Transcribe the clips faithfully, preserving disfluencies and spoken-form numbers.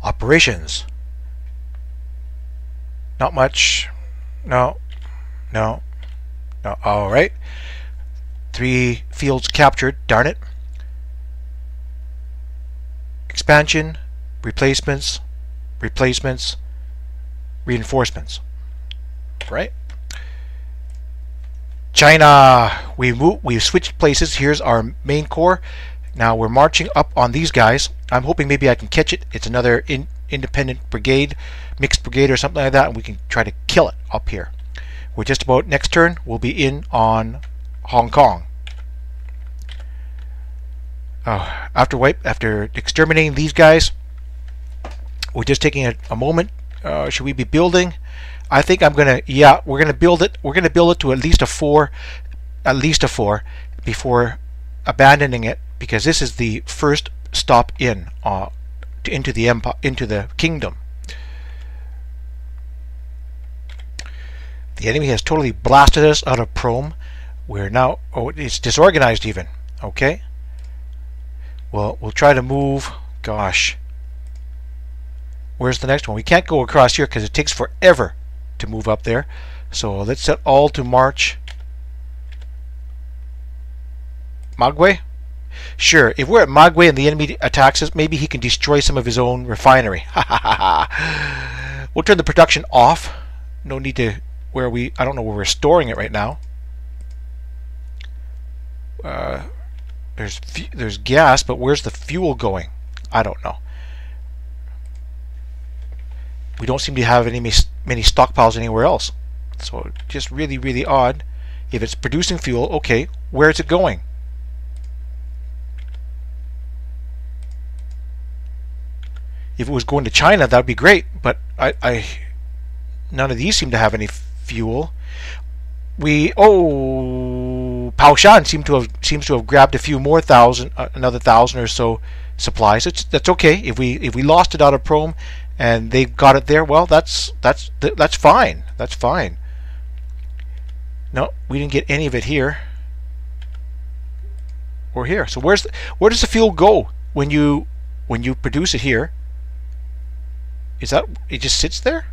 Operations. Not much. No. No. No. Alright. Three fields captured. Darn it. Expansion. Replacements. Replacements. Reinforcements. Right? China. We move, we've switched places. Here's our main corps. Now we're marching up on these guys. I'm hoping maybe I can catch it. It's another in, independent brigade, mixed brigade or something like that, and we can try to kill it up here. We're just about, next turn, we'll be in on Hong Kong. Uh, after wipe, after exterminating these guys, we're just taking a, a moment. Uh, should we be building? I think I'm gonna, yeah, we're gonna build it. We're gonna build it to at least a four, at least a four, before abandoning it, because this is the first stop in uh, into the empire, into the kingdom. The enemy has totally blasted us out of Prome. We're now, oh, it's disorganized even. Okay. Well, we'll try to move. Gosh, where's the next one? We can't go across here because it takes forever to move up there. So let's set all to march. Magwe? Sure, if we're at Magwe and the enemy attacks us, maybe he can destroy some of his own refinery. We'll turn the production off. No need to, where we, I don't know where we're storing it right now. Uh, there's there's gas, but where's the fuel going? I don't know. We don't seem to have any many stockpiles anywhere else. So just really, really odd. If it's producing fuel, okay, where is it going? If it was going to China, that would be great, but I, I none of these seem to have any fuel. We oh, Paoshan seems to have seems to have grabbed a few more thousand, uh, another thousand or so supplies. It's, that's okay. If we if we lost it out of Prome and they got it there, well, that's that's that's fine. That's fine. No, we didn't get any of it here or here. So where's the, where does the fuel go when you when you produce it here? Is that, it just sits there?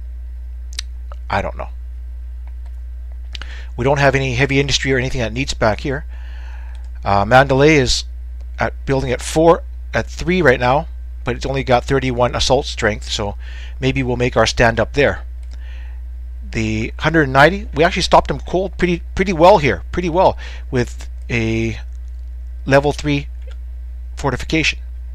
I don't know. We don't have any heavy industry or anything that needs back here. Uh, Mandalay is at building at four, at three right now, but it's only got thirty-one assault strength, so maybe we'll make our stand up there. The one hundred ninety, we actually stopped them cold pretty pretty well here, pretty well, with a level three fortification.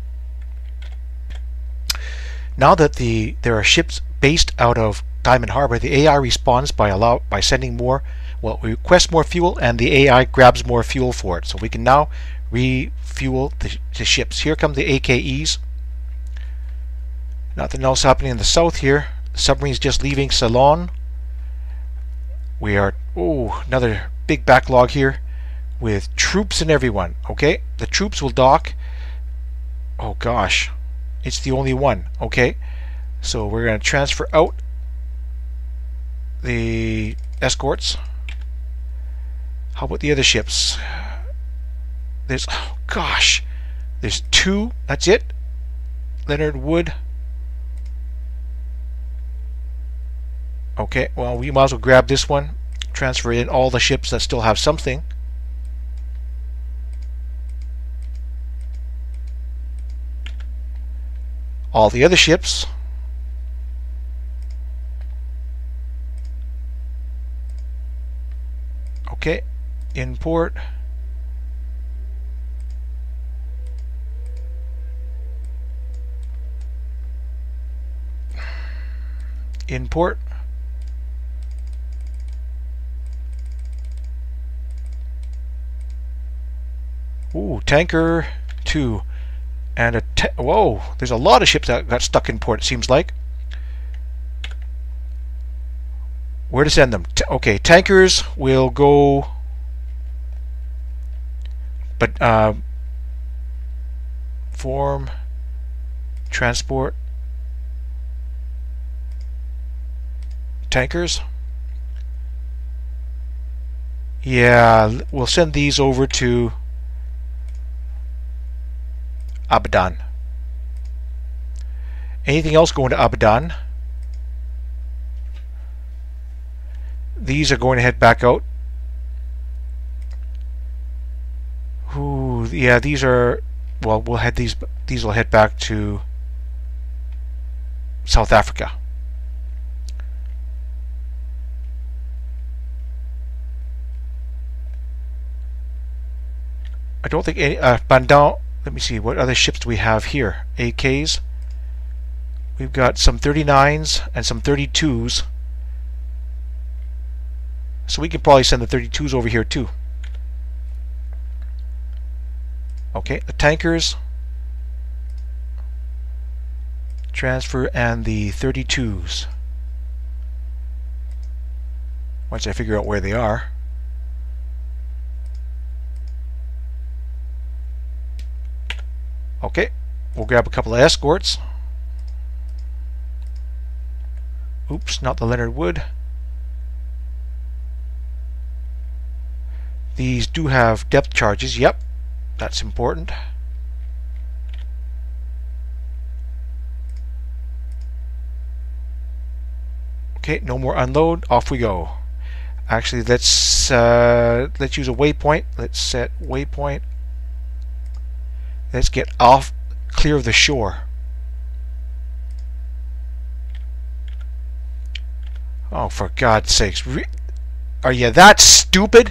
Now that the there are ships based out of Diamond Harbor, the A I responds by allow by sending more. Well, we request more fuel, and the A I grabs more fuel for it. So we can now refuel the, the ships. Here come the A K Es. Nothing else happening in the south here. The submarine's just leaving Ceylon. We are, oh, another big backlog here with troops and everyone. Okay, the troops will dock. Oh gosh, it's the only one. Okay, so we're going to transfer out the escorts. How about the other ships? There's, oh gosh, there's two. That's it. Leonard Wood. Okay, well, we might as well grab this one, transfer in all the ships that still have something. All the other ships. Okay, import. Import. Ooh, tanker two. And a ta whoa, there's a lot of ships that got stuck in port, it seems like. Where to send them? T okay, tankers will go, but uh, form, transport, tankers. Yeah, we'll send these over to Abadan. Anything else going to Abadan? These are going to head back out. Ooh, yeah, these are, well, we'll head these, these will head back to South Africa. I don't think any, uh, Bandon, let me see, what other ships do we have here? A Ks. We've got some thirty-nines and some thirty-twos. So we can probably send the thirty-twos over here too. Okay, the tankers. Transfer and the thirty-twos. Once I figure out where they are. Okay, we'll grab a couple of escorts. Oops, not the Leonard Wood. These do have depth charges. Yep, that's important. Okay, no more unload. Off we go. Actually, let's uh, let's use a waypoint. Let's set waypoint. Let's get off, clear of the shore. Oh, for God's sakes. Re Are you that stupid?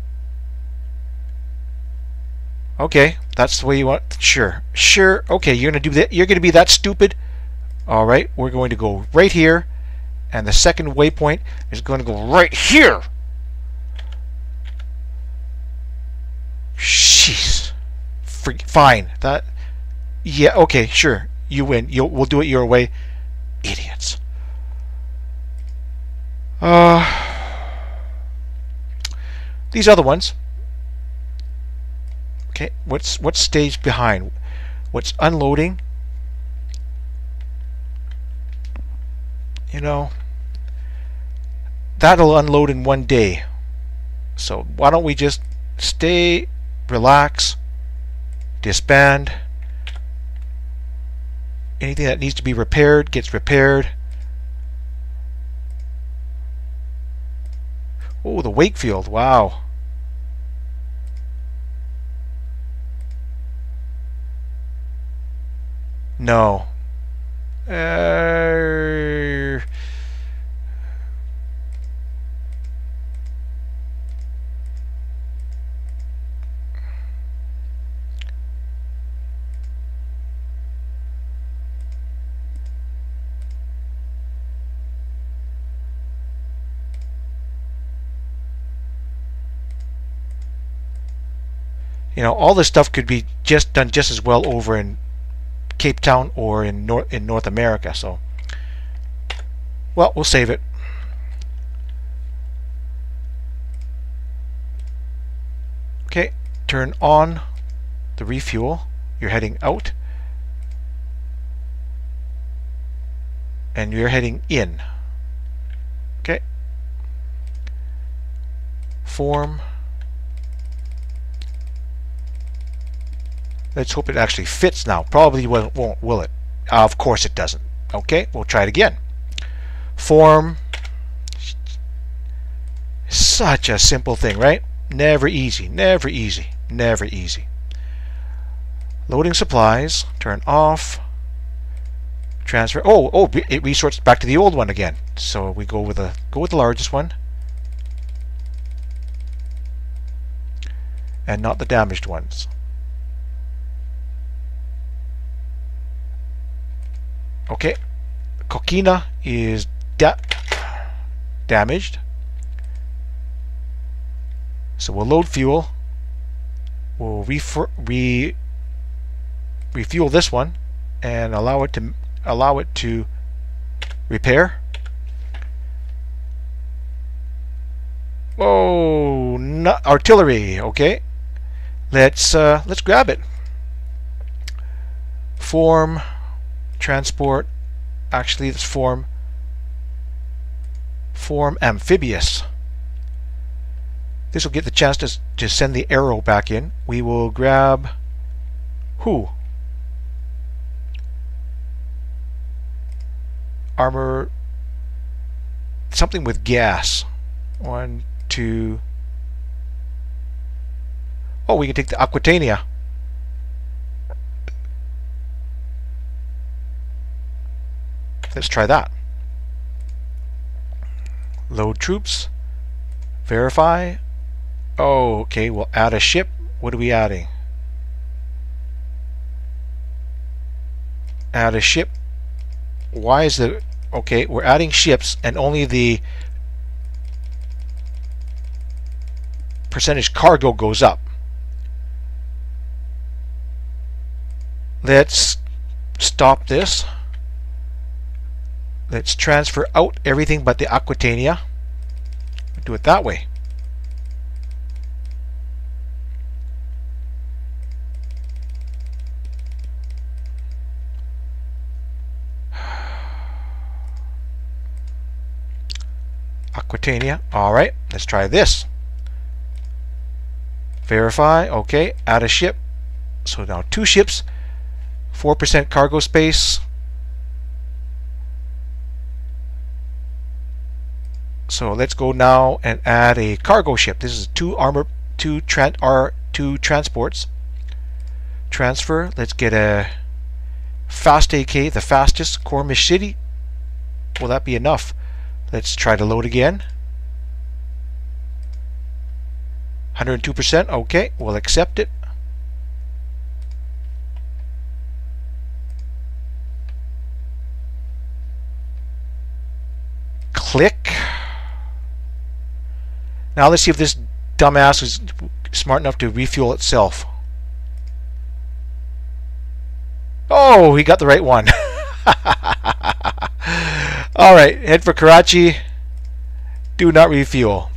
Okay, that's the way you want. Sure. Sure. Okay, you're going to do that. You're going to be that stupid? All right, we're going to go right here, and the second waypoint is going to go right here. Jeez. Fine. That. Yeah. Okay. Sure. You win. You. We'll do it your way. Idiots. Uh. These other ones. Okay. What's what stage behind? What's unloading? You know. That'll unload in one day. So why don't we just stay, relax. Disband. Anything that needs to be repaired gets repaired. Oh, the Wakefield. Wow. No. Uh, You know, all this stuff could be just done just as well over in Cape Town or in North in North America. So, well, we'll save it. Okay, turn on the refuel. You're heading out, and you're heading in. Okay. Form. Let's hope it actually fits now. Probably won't, won't will it? Uh, of course it doesn't. Okay, we'll try it again. Form. Such a simple thing, right? Never easy, never easy, never easy. Loading supplies. Turn off. Transfer. Oh, oh, it resorts back to the old one again. So we go with the go with the largest one, and not the damaged ones. Okay, Coquina is da damaged. So we'll load fuel. We'll refer re refuel this one and allow it to allow it to repair. Oh, not artillery. Okay, let's uh, let's grab it. Form. Transport, actually it's form form amphibious. This will get the chance to, to send the arrow back in. We will grab who? armor, something with gas. One, two. Oh, we can take the Aquitania. Let's try that. Load troops. Verify. Oh, okay, we'll add a ship. What are we adding? Add a ship. Why is the... Okay, we're adding ships and only the percentage cargo goes up. Let's stop this. Let's transfer out everything but the Aquitania. Do it that way. Aquitania. Alright, let's try this. Verify. Okay, add a ship. So now two ships, four percent cargo space. So let's go now and add a cargo ship. This is two armor, two tran are two transports. Transfer. Let's get a fast A K, the fastest. Cormish City. Will that be enough? Let's try to load again. one hundred two percent. Okay, we'll accept it. Click. Now let's see if this dumbass is smart enough to refuel itself. Oh, he got the right one. Alright, head for Karachi. Do not refuel.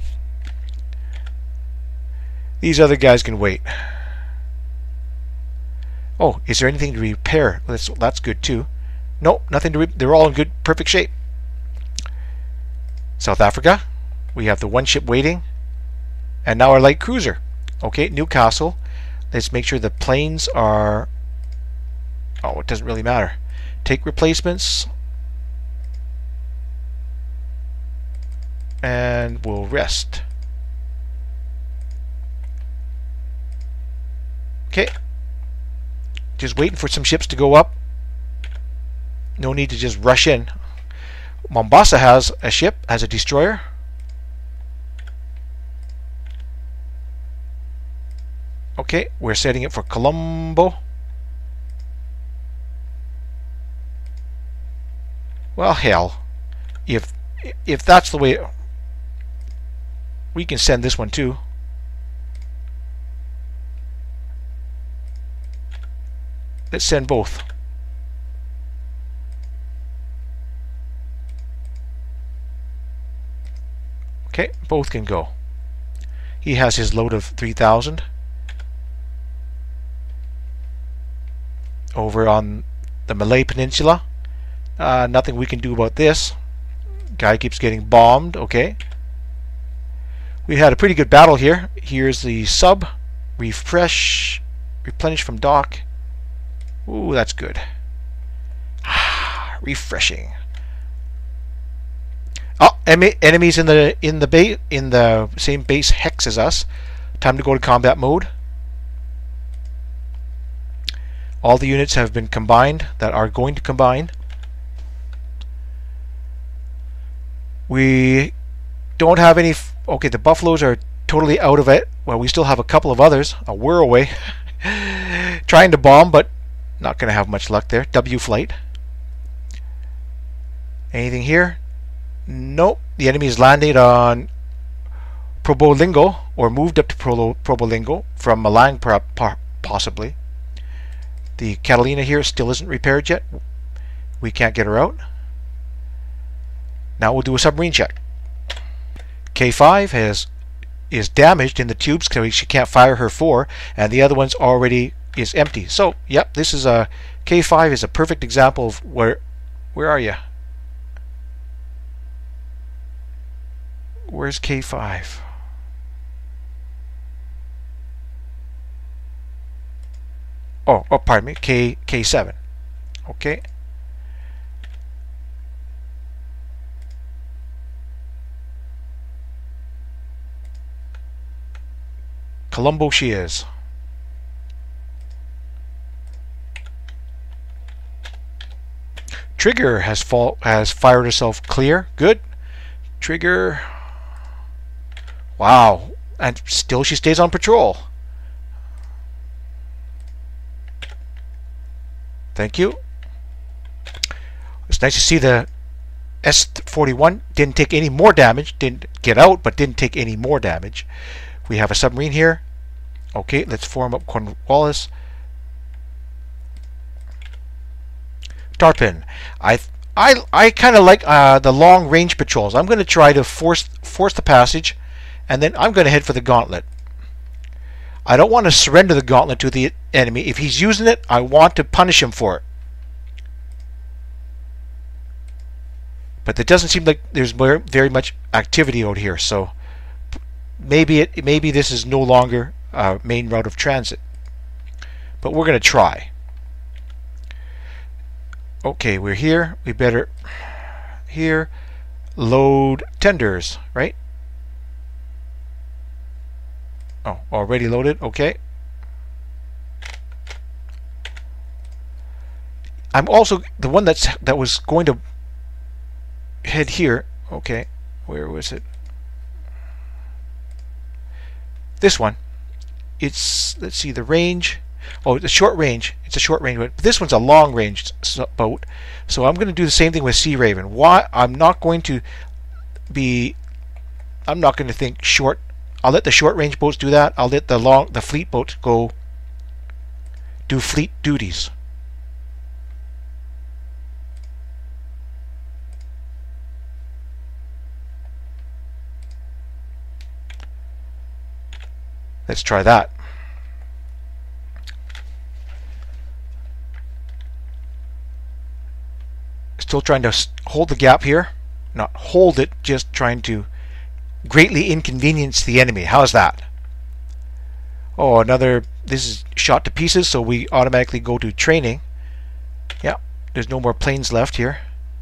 These other guys can wait. Oh, is there anything to repair? That's, that's good too. Nope, nothing to re they're all in good, perfect shape. South Africa. We have the one ship waiting. And now our light cruiser. Okay, Newcastle. Let's make sure the planes are... Oh, it doesn't really matter. Take replacements. And we'll rest. Okay. Just waiting for some ships to go up. No need to just rush in. Mombasa has a ship, has a destroyer. Okay, we're setting it for Colombo. Well, hell. If if that's the way... We can send this one too. Let's send both. Okay, both can go. He has his load of three thousand. Over on the Malay Peninsula. Uh, nothing we can do about this. Guy keeps getting bombed. Okay. We had a pretty good battle here. Here's the sub. Refresh. Replenish from dock. Ooh, that's good. Refreshing. Oh, enemies in the in the base in the same base hex as us. Time to go to combat mode. All the units have been combined that are going to combine. We don't have any... F okay, the Buffaloes are totally out of it. Well, we still have a couple of others. A whir away. Trying to bomb, but not going to have much luck there. W flight. Anything here? Nope. The enemy is landed on Probolinggo, or moved up to Pro Probolinggo from Malang, possibly. The Catalina here still isn't repaired yet. We can't get her out. Now we'll do a submarine check. K five has is damaged in the tubes, so she can't fire her four, and the other one's already is empty. So, yep, this is a K five is a perfect example of where where are you? Where's K five? Oh, oh, pardon me, K K7. Okay. Colombo she is. Trigger has fall has fired herself clear. Good. Trigger. Wow. And still she stays on patrol. Thank you. It's nice to see the S forty-one didn't take any more damage. Didn't get out, but didn't take any more damage. We have a submarine here. Okay, let's form up Cornwallis. Tarpon. I I I kind of like uh, the long range patrols. I'm going to try to force force the passage, and then I'm going to head for the gauntlet. I don't want to surrender the gauntlet to the enemy. If he's using it, I want to punish him for it. But it doesn't seem like there's very much activity out here, so maybe it maybe this is no longer a main route of transit. But we're going to try. Okay, we're here. We better here load tenders, right? Oh, already loaded. Okay. I'm also the one that's that was going to head here. Okay, where was it? This one. It's, let's see, the range. Oh, the short range. It's a short range, but this one's a long range boat. So I'm going to do the same thing with Sea Raven. Why? I'm not going to be. I'm not going to think short. I'll let the short range boats do that. I'll let the long, the fleet boats go do fleet duties. Let's try that. Still trying to hold the gap here. Not hold it, just trying to greatly inconvenience the enemy. How's that? Oh, another. This is shot to pieces, so we automatically go to training. Yeah, there's no more planes left here.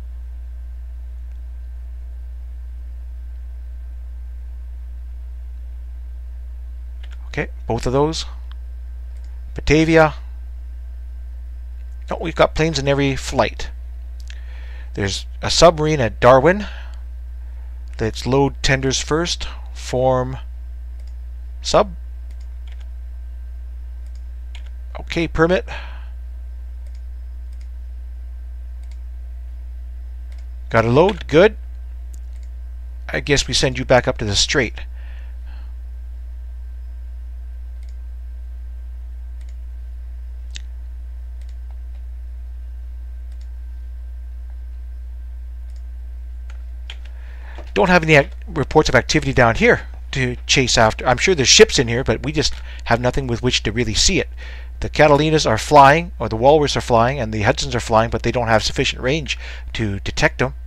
Okay, both of those. Batavia. Oh, we've got planes in every flight. There's a submarine at Darwin. Let's load tenders first. Form sub. Okay, permit. Got a load. Good. I guess we send you back up to the strait. Don't have any reports of activity down here to chase after. I'm sure there's ships in here, but we just have nothing with which to really see it. The Catalinas are flying, or the Walrus are flying, and the Hudsons are flying, but they don't have sufficient range to detect them.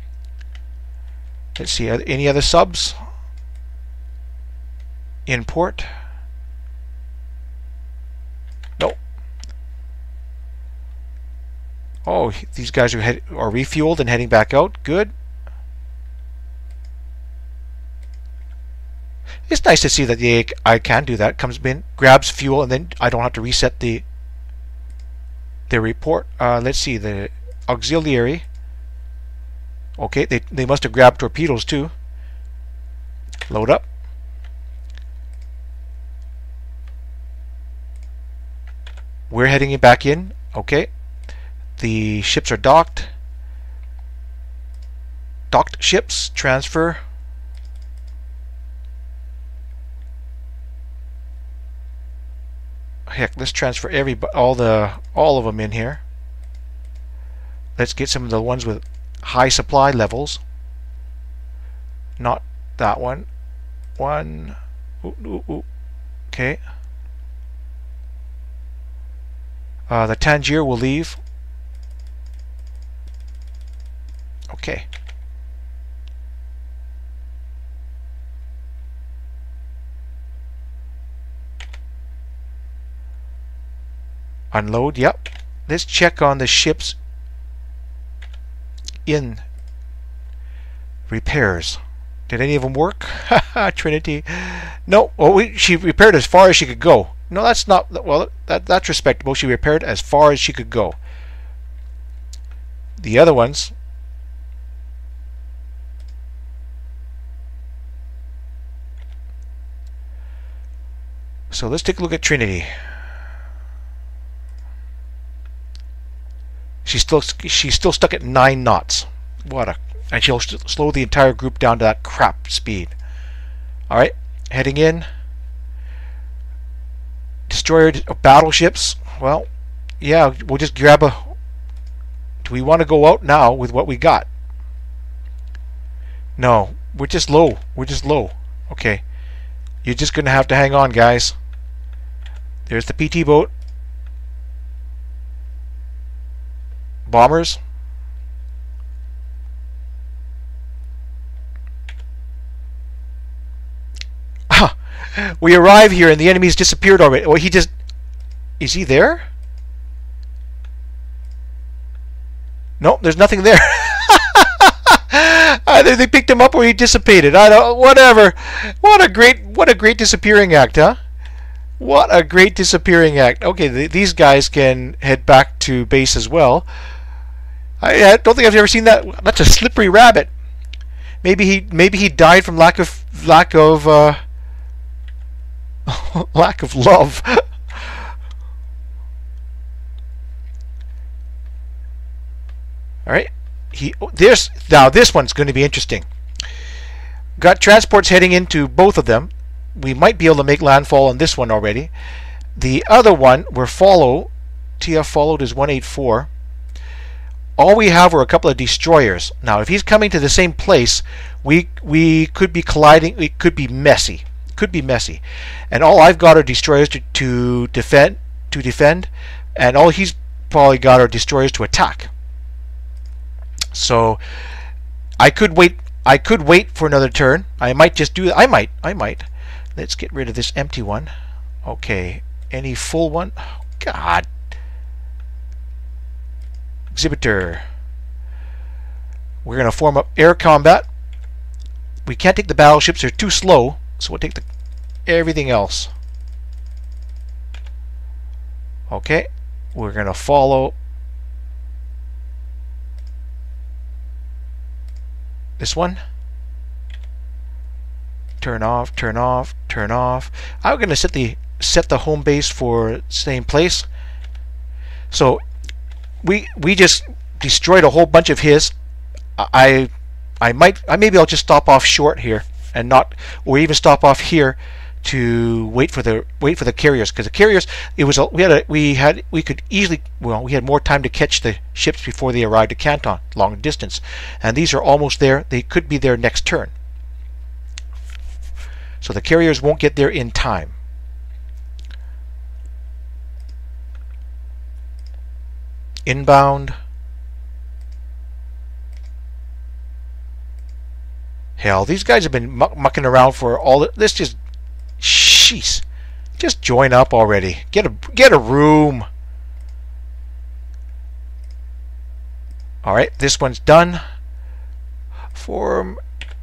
Let's see, any other subs in port? Nope. Oh, these guys are, head are refueled and heading back out. Good. It's nice to see that the I can do that. Comes in, grabs fuel, and then I don't have to reset the the report. Uh, let's see, the auxiliary. Okay, they they must have grabbed torpedoes too. Load up. We're heading back in. Okay, the ships are docked. Docked ships transfer. Heck, let's transfer every all the all of them in here. Let's get some of the ones with high supply levels. Not that one. One. Ooh, ooh, ooh. Okay. Uh, the Tangier will leave. Okay. Unload, yep. Let's check on the ships in repairs. Did any of them work? Trinity. No. Well, we, she repaired as far as she could go. No, that's not. Well, that that's respectable. She repaired as far as she could go. The other ones. So let's take a look at Trinity. She's still she's still stuck at nine knots. What a and she'll slow the entire group down to that crap speed. All right, heading in. Destroyer battleships. Well, yeah, we'll just grab a. Do we want to go out now with what we got? No, we're just low. We're just low. Okay, you're just gonna have to hang on, guys. There's the P T boat. Bombers. Ah, we arrive here and the enemy's disappeared already. Well, he just... Is he there? Nope, there's nothing there. Either they picked him up or he dissipated. I don't... Whatever. What a great... What a great disappearing act, huh? What a great disappearing act. Okay, th these guys can head back to base as well. I, I don't think I've ever seen that. That's a slippery rabbit. Maybe he maybe he died from lack of lack of uh, lack of love. All right. He oh, this now this one's going to be interesting. Got transports heading into both of them. We might be able to make landfall on this one already. The other one, we're follow. T F followed is one eighty-four. All we have are a couple of destroyers. Now, if he's coming to the same place, we we could be colliding. It could be messy. Could be messy. And all I've got are destroyers to, to defend, to defend, and all he's probably got are destroyers to attack. So, I could wait. I could wait for another turn. I might just do that. I might. I might. Let's get rid of this empty one. Okay. Any full one? Oh, God. Exhibitor. We're going to form up air combat. We can't take the battleships. They're too slow. So we'll take the everything else. Okay. We're going to follow this one. Turn off, turn off, turn off. I'm going to set the set the home base for same place. So we we just destroyed a whole bunch of his. I I might I maybe I'll just stop off short here and not, or even stop off here to wait for the wait for the carriers, because the carriers, it was a, we had a, we had we could easily, well, we had more time to catch the ships before they arrived at Canton, long distance, and these are almost there. They could be there next turn, so the carriers won't get there in time. Inbound. Hell, these guys have been muck mucking around for all this. Just, jeez, just join up already. Get a get a room. All right, this one's done. Form.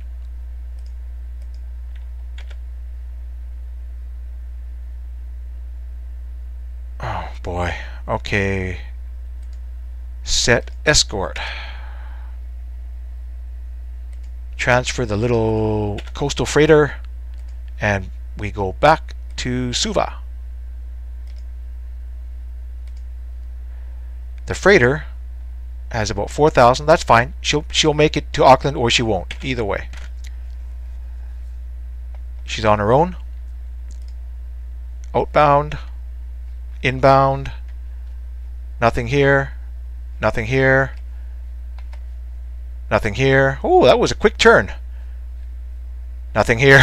Oh boy. Okay. Set escort. Transfer the little coastal freighter, and we go back to Suva. The freighter has about four thousand. That's fine. She'll she'll make it to Auckland, or she won't. Either way. She's on her own. Outbound. Inbound. Nothing here. Nothing here. Nothing here. Oh, that was a quick turn. Nothing here.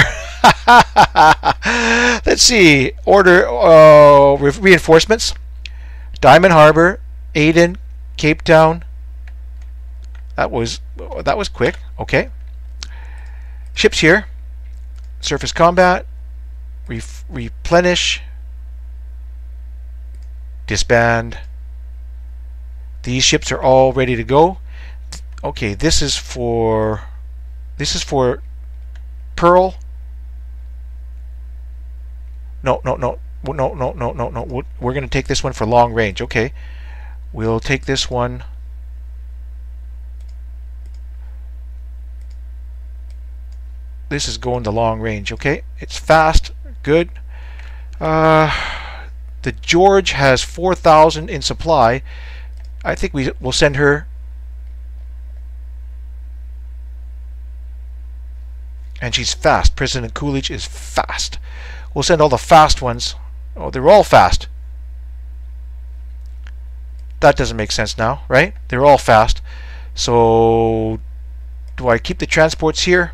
Let's see. Order uh, re reinforcements. Diamond Harbor, Aden, Cape Town. That was that was quick. Okay. Ships here. Surface combat. Re replenish. Disband. These ships are all ready to go. Okay, this is for this is for Pearl. No, no, no, no, no, no, no, no. We're going to take this one for long range. Okay. We'll take this one. This is going to long range. Okay. It's fast. Good. Uh, the George has four thousand in supply. I think we will send her. And she's fast. President Coolidge is fast. We'll send all the fast ones. Oh, they're all fast. That doesn't make sense now, right? They're all fast. So, do I keep the transports here?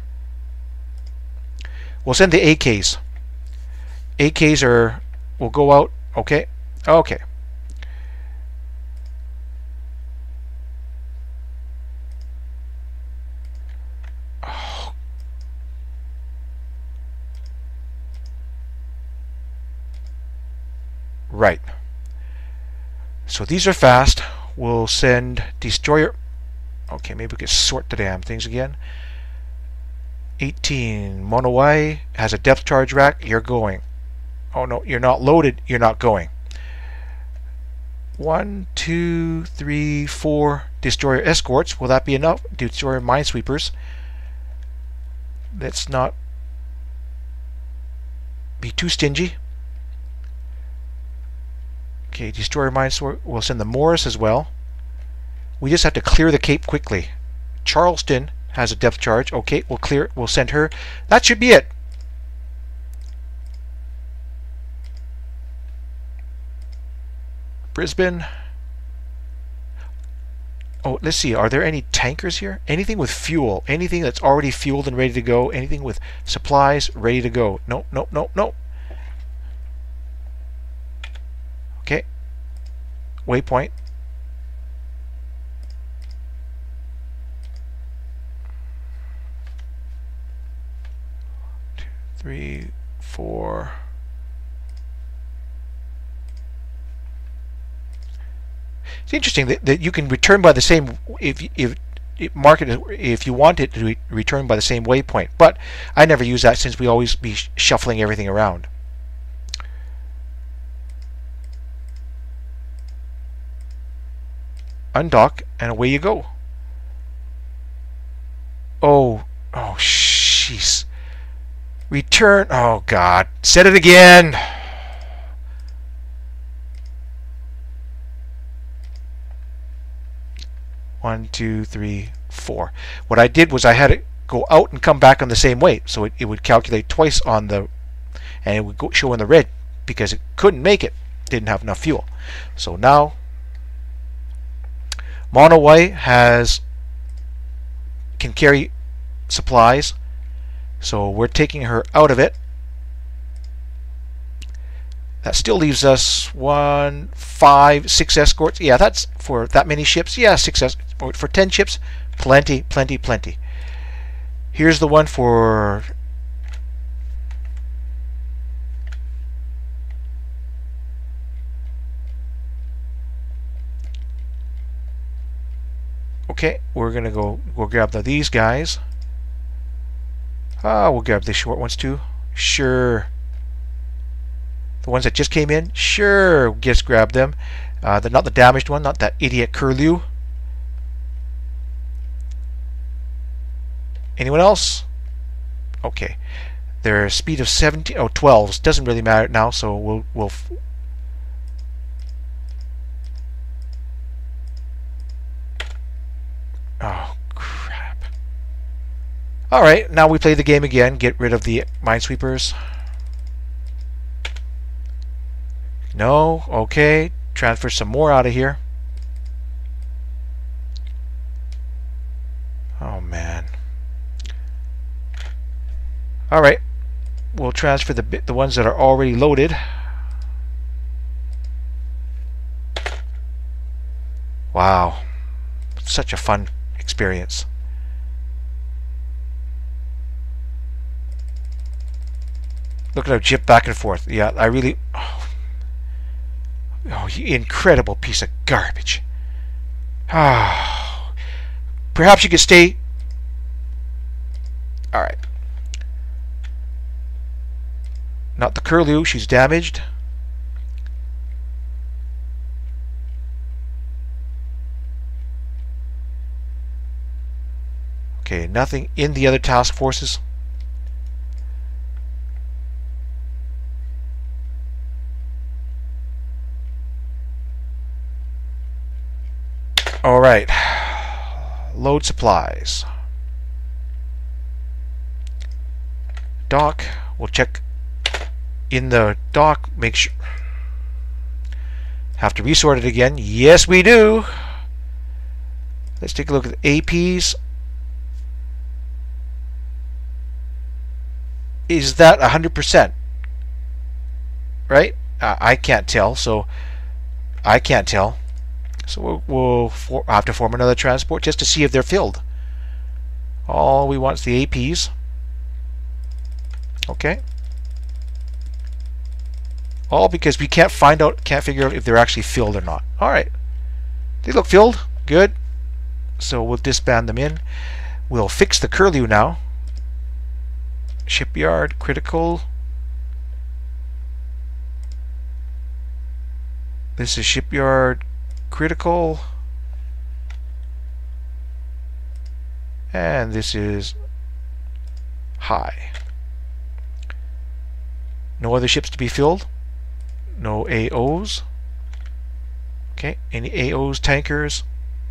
We'll send the A Ks. A Ks are, will go out. Okay. Okay. Right. So these are fast. We'll send destroyer. Okay, maybe we could sort the damn things again. eighteen. Monowai has a depth charge rack. You're going. Oh no, you're not loaded. You're not going. One, two, three, four destroyer escorts. Will that be enough? Destroyer minesweepers. Let's not be too stingy. Okay, destroyer minesweeper. We'll send the Morris as well. We just have to clear the Cape quickly. Charleston has a depth charge. Okay, we'll clear. We'll send her. That should be it. Brisbane. Oh, let's see. Are there any tankers here? Anything with fuel? Anything that's already fueled and ready to go? Anything with supplies ready to go? No, no, no, no. Okay. Waypoint. Two, three, four. It's interesting that, that you can return by the same if if mark it if you want it to re return by the same waypoint. But I never use that since we always be sh shuffling everything around. Undock and away you go. Oh, oh, jeez. Return. Oh God, said it again. One, two, three, four. What I did was I had it go out and come back on the same way, so it, it would calculate twice on the, and it would go, show in the red because it couldn't make it, didn't have enough fuel. So now, Monowai has can carry supplies, so we're taking her out of it. That still leaves us one, five, six escorts. Yeah, that's for that many ships. Yeah, six escorts. For ten ships, plenty, plenty, plenty. Here's the one for... Okay, we're going to go, we'll grab the, these guys. Ah, we'll grab the short ones too. Sure. The ones that just came in, sure, just grab them. Uh, the, not the damaged one, not that idiot Curlew. Anyone else? Okay. Their speed of seventeen, oh, twelves. Doesn't really matter now, so we'll we'll. Oh crap! All right, now we play the game again. Get rid of the minesweepers. No, okay. Transfer some more out of here. Oh man. All right. We'll transfer the the ones that are already loaded. Wow. Such a fun experience. Look at how jip back and forth. Yeah, I really oh. Oh, you incredible piece of garbage. Ah, perhaps you could stay. All right. Not the Curlew, she's damaged. Okay, nothing in the other task forces. All right. Load supplies. Dock. We'll check in the dock. Make sure. Have to resort it again. Yes, we do. Let's take a look at the A Ps. Is that one hundred percent? Right? Uh, I can't tell, so I can't tell. So we'll, we'll for, have to form another transport just to see if they're filled. All we want is the A Ps. Okay. All because we can't find out, can't figure out if they're actually filled or not. All right. They look filled. Good. So we'll disband them in. We'll fix the Curlew now. Shipyard, critical. This is shipyard, critical. And this is high. No other ships to be filled. No A Os. Okay, any A Os, tankers?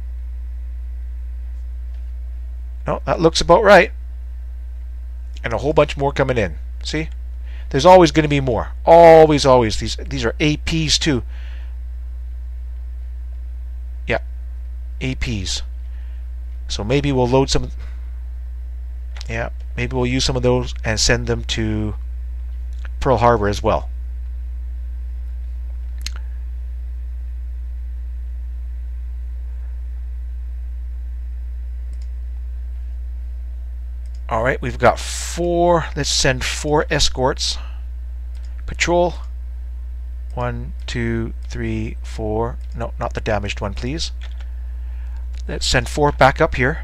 No, that looks about right. And a whole bunch more coming in. See? There's always going to be more. Always, always. These these are A Ps too. Yeah, A Ps. So maybe we'll load some. Yeah, maybe we'll use some of those and send them to Pearl Harbor as well. All right, we've got four. Let's send four escorts. Patrol. One, two, three, four. No, not the damaged one, please. Let's send four back up here.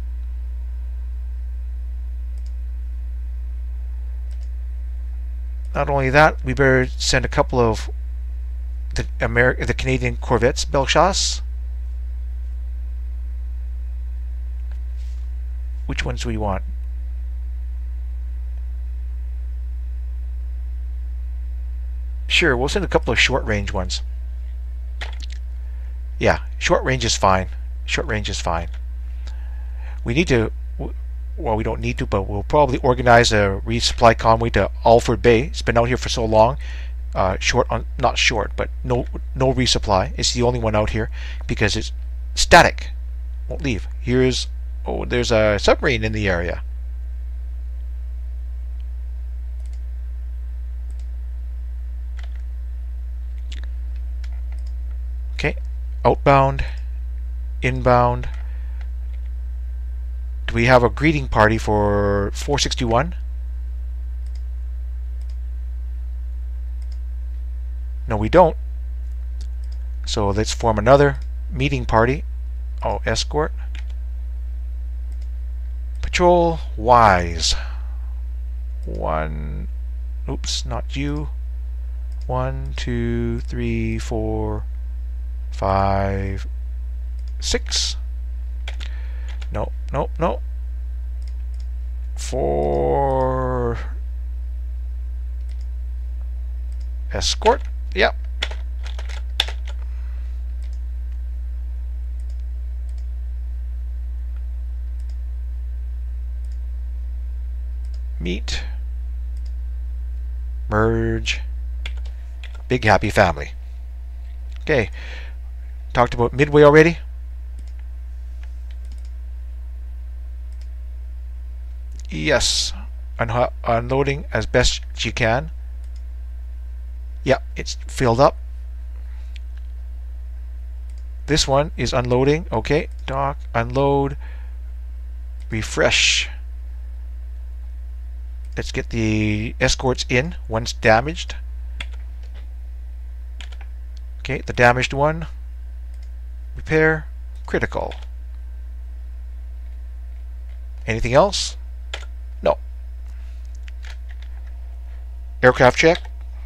Not only that, we better send a couple of the Ameri the Canadian corvettes, Bellechasse. Which ones do we want? Sure, we'll send a couple of short-range ones. Yeah, short range is fine. Short range is fine. We need to, well, we don't need to, but we'll probably organize a resupply convoy to Alford Bay. It's been out here for so long. Uh, short on, not short, but no, no resupply. It's the only one out here because it's static. Won't leave. Here's, oh, there's a submarine in the area. Okay, outbound, inbound. Do we have a greeting party for four sixty-one? No, we don't. So let's form another meeting party. Oh, escort. Patrol, wise. One, oops, not you. One, two, three, four, five, six. No, no, no. Four. Escort. Yep. Meet. Merge. Big happy family. Okay. Talked about Midway already. Yes. Un unloading as best you can. Yeah, it's filled up. This one is unloading. Okay, dock, unload, refresh. Let's get the escorts in. One's damaged. Okay, the damaged one. Repair, critical. Anything else? No. Aircraft check.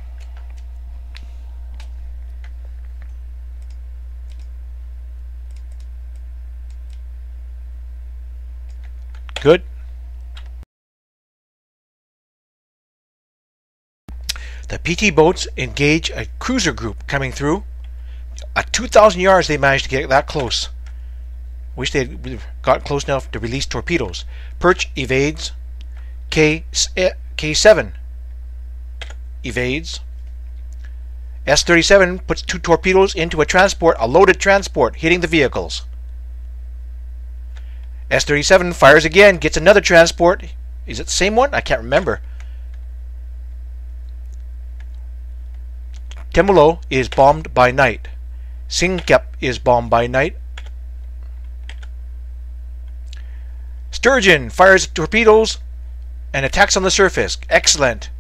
Good. The P T boats engage a cruiser group coming through. At two thousand yards they managed to get that close. Wish they had got close enough to release torpedoes. Perch evades. K, K seven evades. S thirty-seven puts two torpedoes into a transport, a loaded transport, hitting the vehicles. S thirty-seven fires again, gets another transport. Is it the same one? I can't remember. Temulo is bombed by night. Singkep is bombed by night. Sturgeon fires torpedoes and attacks on the surface. Excellent.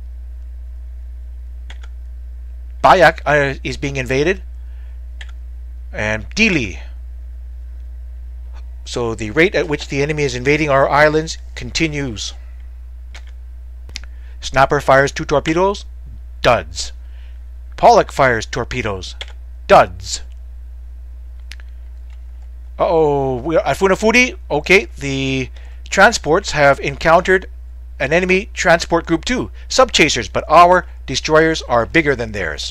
Bayak uh, is being invaded. And Dili. So the rate at which the enemy is invading our islands continues. Snapper fires two torpedoes. Duds. Pollock fires torpedoes. Duds. Uh-oh. We are at Funafuti. Okay, the transports have encountered an enemy transport group two. Subchasers, but our destroyers are bigger than theirs.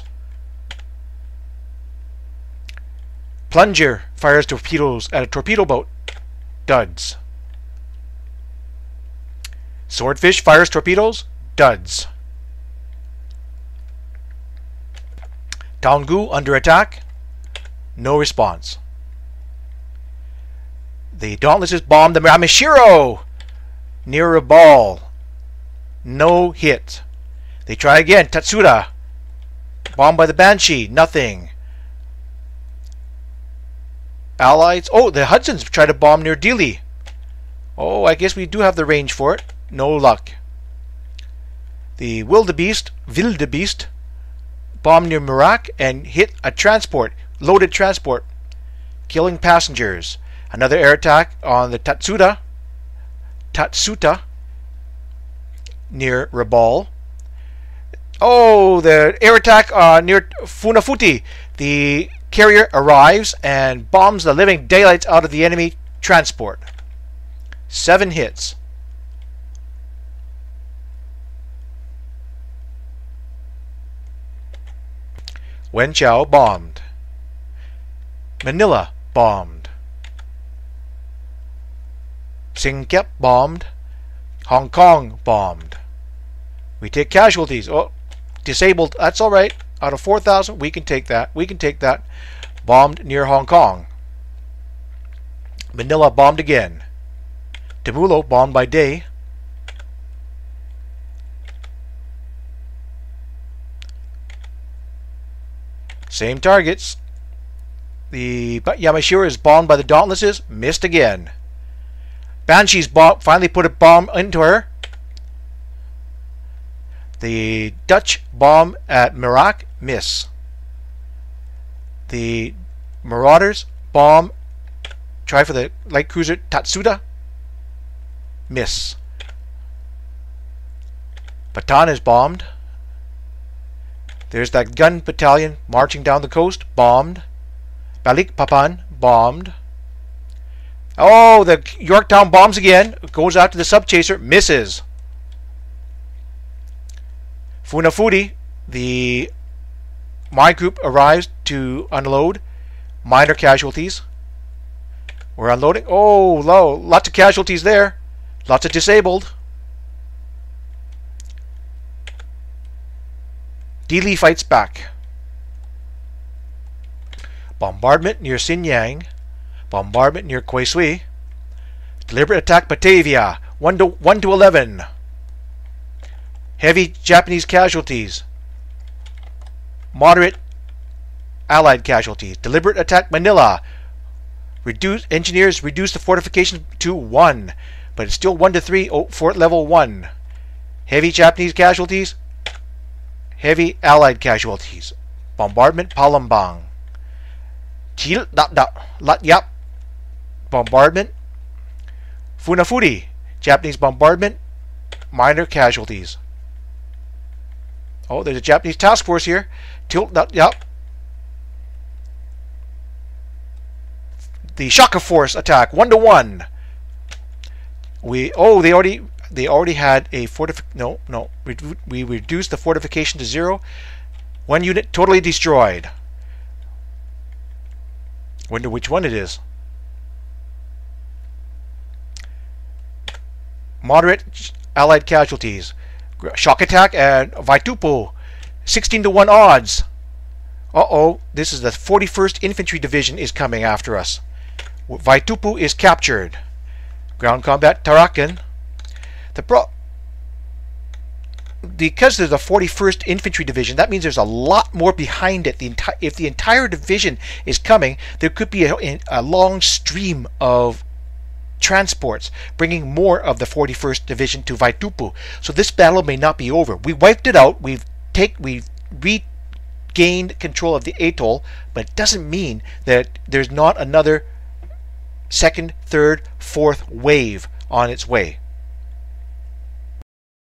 Plunger fires torpedoes at a torpedo boat. Duds. Swordfish fires torpedoes. Duds. Taungu under attack. No response. The Dauntlesses bomb the Ramashiro near a ball. No hit. They try again. Tatsuda bombed by the Banshee. Nothing. Allies. Oh, the Hudsons try to bomb near Dili. Oh, I guess we do have the range for it. No luck. The Wildebeest, Wildebeest, bombed near Murak and hit a transport, loaded transport, killing passengers. Another air attack on the Tatsuda, Tatsuta, near Rabal. Oh, the air attack uh, near Funafuti. The carrier arrives and bombs the living daylights out of the enemy transport. Seven hits. Wenchao bombed. Manila bombed. Singkep bombed. Hong Kong bombed. We take casualties. Oh, disabled. That's all right. Out of four thousand, we can take that. We can take that. Bombed near Hong Kong. Manila bombed again. Temulo bombed by day. Same targets. The Yamashiro is bombed by the Dauntlesses. Missed again. Banshees bomb, finally put a bomb into her. The Dutch bomb at Merak. Miss. The Marauders bomb. Try for the light cruiser Tatsuda. Miss. Bataan is bombed. There's that gun battalion marching down the coast. Bombed. Balikpapan bombed. Oh, the Yorktown bombs again. Goes after the subchaser. Misses. Funafuti, the mine group arrives to unload. Minor casualties. We're unloading. Oh, low. Lots of casualties there. Lots of disabled. Dili fights back. Bombardment near Sinyang. Bombardment near Kwe Sui. Deliberate attack Batavia. one to one to eleven. Heavy Japanese casualties. Moderate Allied casualties. Deliberate attack Manila. Reduce engineers reduce the fortification to one, but it's still one to three. Oh, fort level one. Heavy Japanese casualties. Heavy Allied casualties. Bombardment Palembang. Chil da da lat yap. Bombardment. Funafuti. Japanese bombardment. Minor casualties. Oh, there's a Japanese task force here. Tilt, that, yep. The Shaka Force attack, one to one. We oh they already they already had a fortific no no we, we reduced the fortification to zero. One unit totally destroyed. Wonder which one it is. Moderate Allied casualties. Shock attack and Vaitupu, sixteen to one odds. Uh oh, this is the forty-first Infantry Division is coming after us. Vaitupu is captured. Ground combat Tarakan. The pro because there's a forty-first Infantry Division, that means there's a lot more behind it. The enti if the entire division is coming, there could be a, a long stream of transports bringing more of the forty-first Division to Vaitupu. So this battle may not be over. We wiped it out. We've take we've regained control of the atoll, but it doesn't mean that there's not another second, third, fourth wave on its way.